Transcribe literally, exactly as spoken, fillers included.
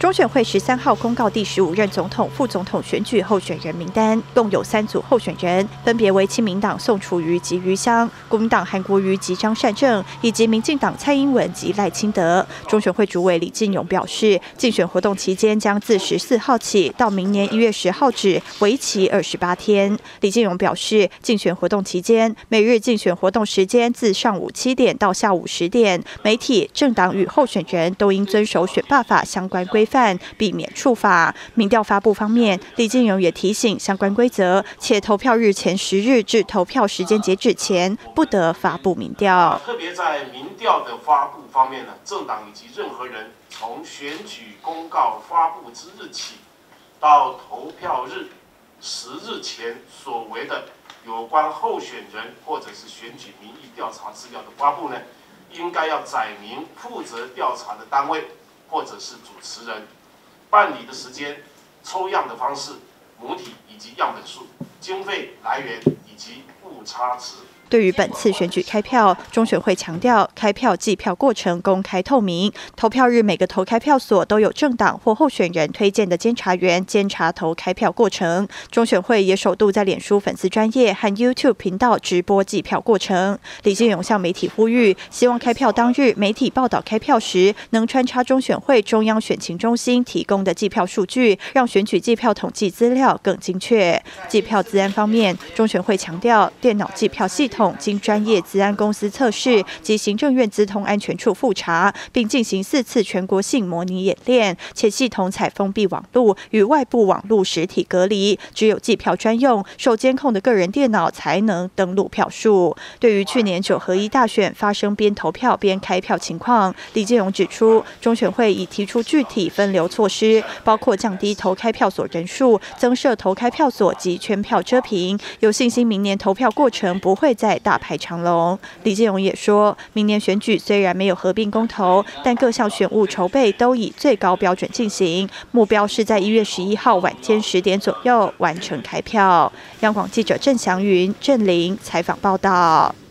中选会十三号公告第十五任总统、副总统选举候选人名单，共有三组候选人，分别为亲民党宋楚瑜及余香、国民党韩国瑜及张善政，以及民进党蔡英文及赖清德。中选会主委李进勇表示，竞选活动期间将自十四号起到明年一月十号止，为期二十八天。李进勇表示，竞选活动期间，每日竞选活动时间自上午七点到下午十点，媒体、政党与候选人都应遵守选罢法相关规范，避免触法。民调发布方面，李进勇也提醒相关规则，且投票日前十日至投票时间截止前不得发布民调。 特别在民调的发布方面呢，政党以及任何人从选举公告发布之日起，到投票日十日前所为的有关候选人或者是选举民意调查资料的发布呢，应该要载明负责调查的单位或者是主持人、办理的时间、抽样的方式、母体以及样本数、经费来源以及误差值。 对于本次选举开票，中选会强调，开票计票过程公开透明，投票日每个投开票所都有政党或候选人推荐的监察员监察投开票过程。中选会也首度在脸书粉丝专页和 YouTube 频道直播计票过程。李进勇向媒体呼吁，希望开票当日媒体报道开票时，能穿插中选会中央选情中心提供的计票数据，让选举计票统计资料更精确。计票资安方面，中选会强调，电脑计票系统经专业资安公司测试及行政院资通安全处复查，并进行四次全国性模拟演练，且系统采封闭网路与外部网路实体隔离，只有计票专用、受监控的个人电脑才能登录票数。对于去年九合一大选发生边投票边开票情况，李进勇指出，中选会已提出具体分流措施，包括降低投开票所人数、增设投开票所及圈票遮屏，有信心明年投票过程不会再大排长龙。李进勇也说，明年选举虽然没有合并公投，但各项选务筹备都以最高标准进行，目标是在一月十一号晚间十点左右完成开票。央广记者郑祥云、郑玲采访报道。